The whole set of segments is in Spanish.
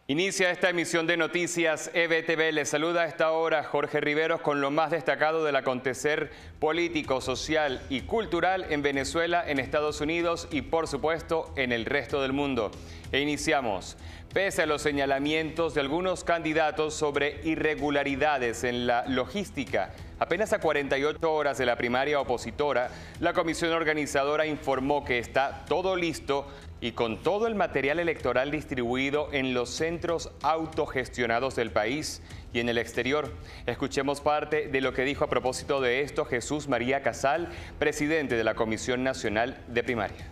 Inicia esta emisión de Noticias EBTV. Les saluda a esta hora Jorge Riveros con lo más destacado del acontecer político, social y cultural en Venezuela, en Estados Unidos y, por supuesto, en el resto del mundo. E iniciamos. Pese a los señalamientos de algunos candidatos sobre irregularidades en la logística, apenas a 48 horas de la primaria opositora, la comisión organizadora informó que está todo listo y con todo el material electoral distribuido en los centros autogestionados del país y en el exterior. Escuchemos parte de lo que dijo a propósito de esto Jesús María Casal, presidente de la Comisión Nacional de Primaria.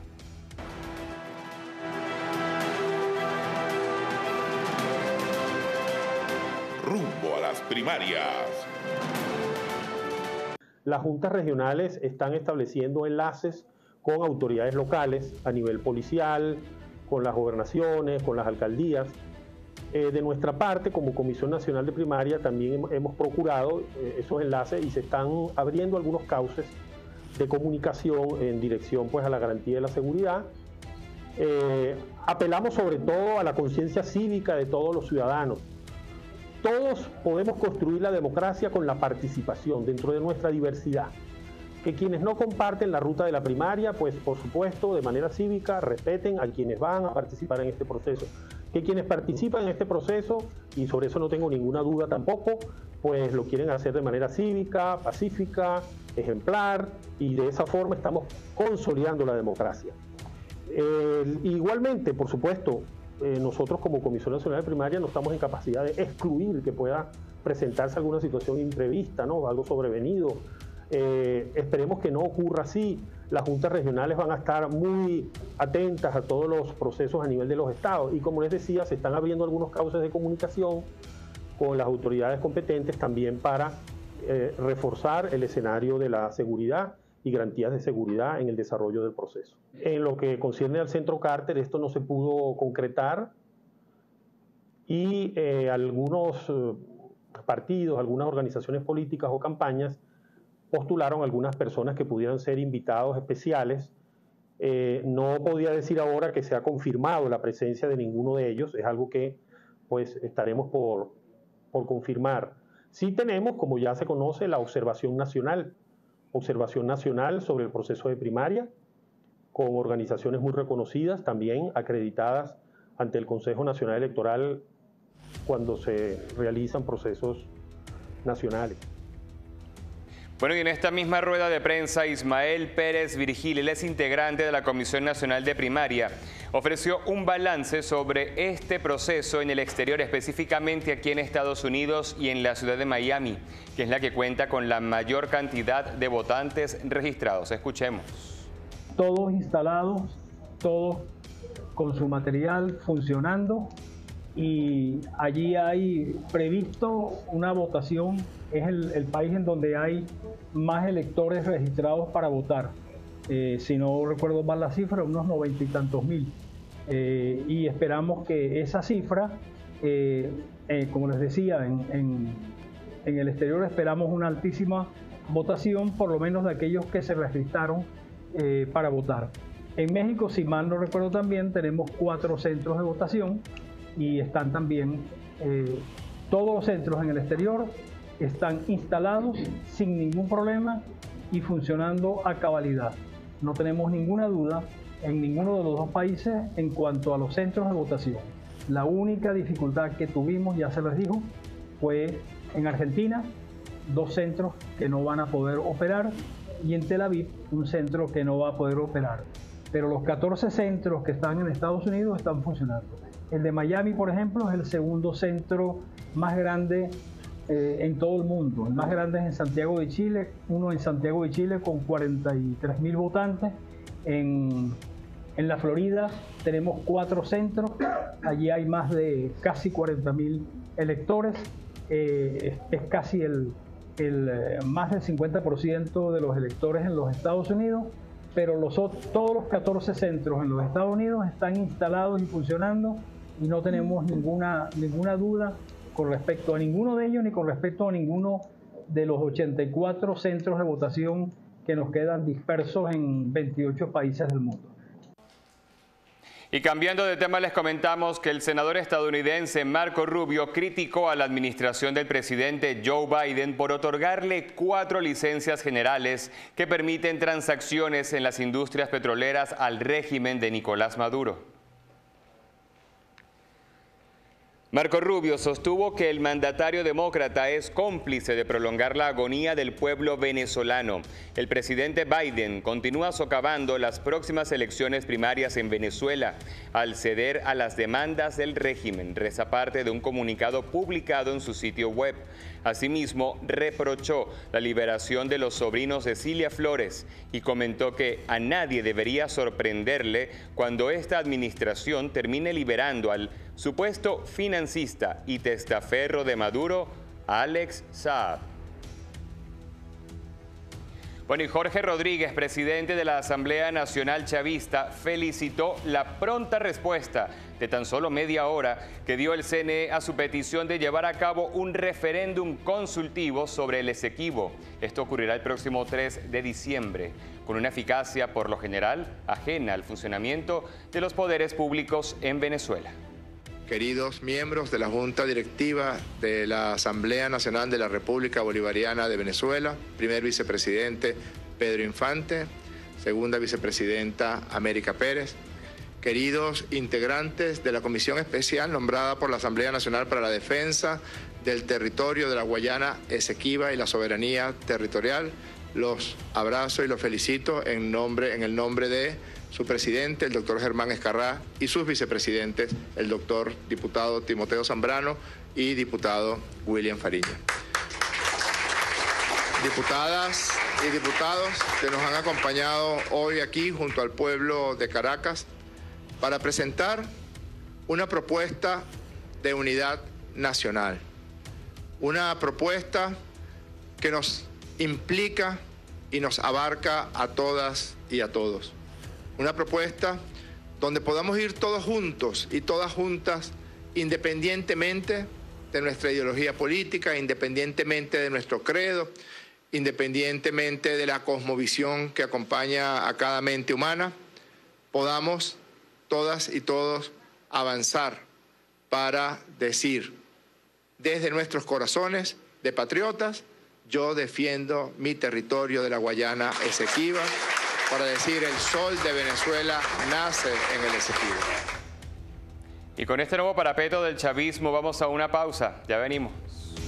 Rumbo a las primarias. Las juntas regionales están estableciendo enlaces con autoridades locales a nivel policial, con las gobernaciones, con las alcaldías. De nuestra parte, como Comisión Nacional de Primaria, también hemos procurado esos enlaces y se están abriendo algunos cauces de comunicación en dirección pues, a la garantía de la seguridad. Apelamos sobre todo a la conciencia cívica de todos los ciudadanos. Todos podemos construir la democracia con la participación dentro de nuestra diversidad. Que quienes no comparten la ruta de la primaria, pues por supuesto, de manera cívica, respeten a quienes van a participar en este proceso. Que quienes participan en este proceso, y sobre eso no tengo ninguna duda tampoco, pues lo quieren hacer de manera cívica, pacífica, ejemplar, y de esa forma estamos consolidando la democracia. Igualmente, por supuesto, nosotros como Comisión Nacional de Primaria no estamos en capacidad de excluir que pueda presentarse alguna situación imprevista, ¿no? Algo sobrevenido. Esperemos que no ocurra así. Las juntas regionales van a estar muy atentas a todos los procesos a nivel de los estados y, como les decía, se están abriendo algunos cauces de comunicación con las autoridades competentes también para reforzar el escenario de la seguridad y garantías de seguridad en el desarrollo del proceso. En lo que concierne al Centro Carter, esto no se pudo concretar y algunos partidos, algunas organizaciones políticas o campañas postularon algunas personas que pudieran ser invitados especiales. No podía decir ahora que se ha confirmado la presencia de ninguno de ellos, es algo que pues estaremos por confirmar. Sí tenemos, como ya se conoce, la observación nacional sobre el proceso de primaria, con organizaciones muy reconocidas, también acreditadas ante el Consejo Nacional Electoral cuando se realizan procesos nacionales. Bueno, y en esta misma rueda de prensa, Ismael Pérez Virgil, él es integrante de la Comisión Nacional de Primaria, ofreció un balance sobre este proceso en el exterior, específicamente aquí en Estados Unidos y en la ciudad de Miami, que es la que cuenta con la mayor cantidad de votantes registrados. Escuchemos. Todos instalados, todos con su material funcionando, y allí hay previsto una votación. Es el país en donde hay más electores registrados para votar. Si no recuerdo mal la cifra, unos 90 y tantos mil. Y esperamos que esa cifra, como les decía, en el exterior esperamos una altísima votación, por lo menos de aquellos que se registraron para votar. En México, si mal no recuerdo también, tenemos 4 centros de votación y están también todos los centros en el exterior están instalados sin ningún problema y funcionando a cabalidad. No tenemos ninguna duda en ninguno de los dos países en cuanto a los centros de votación. La única dificultad que tuvimos, ya se les dijo, fue en Argentina, 2 centros que no van a poder operar, y en Tel Aviv, un centro que no va a poder operar. Pero los 14 centros que están en Estados Unidos están funcionando. El de Miami, por ejemplo, es el segundo centro más grande en todo el mundo. El más grande es en Santiago de Chile, uno en Santiago de Chile con 43.000 votantes. En la Florida tenemos 4 centros, allí hay más de casi 40.000 electores, es casi más del 50% de los electores en los Estados Unidos, pero todos los 14 centros en los Estados Unidos están instalados y funcionando y no tenemos ninguna duda con respecto a ninguno de ellos ni con respecto a ninguno de los 84 centros de votación que nos quedan dispersos en 28 países del mundo. Y cambiando de tema, les comentamos que el senador estadounidense Marco Rubio criticó a la administración del presidente Joe Biden por otorgarle 4 licencias generales que permiten transacciones en las industrias petroleras al régimen de Nicolás Maduro. Marco Rubio sostuvo que el mandatario demócrata es cómplice de prolongar la agonía del pueblo venezolano. El presidente Biden continúa socavando las próximas elecciones primarias en Venezuela al ceder a las demandas del régimen, reza parte de un comunicado publicado en su sitio web. Asimismo, reprochó la liberación de los sobrinos de Cilia Flores y comentó que a nadie debería sorprenderle cuando esta administración termine liberando al supuesto financista y testaferro de Maduro, Alex Saab. Bueno, y Jorge Rodríguez, presidente de la Asamblea Nacional Chavista, felicitó la pronta respuesta de tan solo media hora que dio el CNE a su petición de llevar a cabo un referéndum consultivo sobre el Esequibo. Esto ocurrirá el próximo 3 de diciembre, con una eficacia por lo general ajena al funcionamiento de los poderes públicos en Venezuela. Queridos miembros de la Junta Directiva de la Asamblea Nacional de la República Bolivariana de Venezuela, primer vicepresidente Pedro Infante, segunda vicepresidenta América Pérez, queridos integrantes de la Comisión Especial nombrada por la Asamblea Nacional para la Defensa del Territorio de la Guayana Esequiba y la Soberanía Territorial, los abrazo y los felicito en el nombre de su presidente, el doctor Germán Escarrá, y sus vicepresidentes, el doctor diputado Timoteo Zambrano y diputado William Fariña. Diputadas y diputados que nos han acompañado hoy aquí junto al pueblo de Caracas para presentar una propuesta de unidad nacional, una propuesta que nos implica y nos abarca a todas y a todos. Una propuesta donde podamos ir todos juntos y todas juntas, independientemente de nuestra ideología política, independientemente de nuestro credo, independientemente de la cosmovisión que acompaña a cada mente humana, podamos todas y todos avanzar para decir desde nuestros corazones de patriotas: yo defiendo mi territorio de la Guayana Esequiba, para decir el sol de Venezuela nace en el Esequibo. Y con este nuevo parapeto del chavismo vamos a una pausa. Ya venimos.